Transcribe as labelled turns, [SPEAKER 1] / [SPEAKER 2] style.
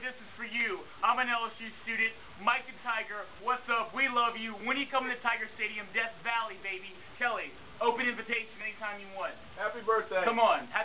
[SPEAKER 1] this is for you. I'm an LSU student. Mike and Tiger, what's up? We love you. When you come to Tiger Stadium, Death Valley, baby. Kelli, open invitation anytime you want.
[SPEAKER 2] Happy birthday.
[SPEAKER 1] Come on.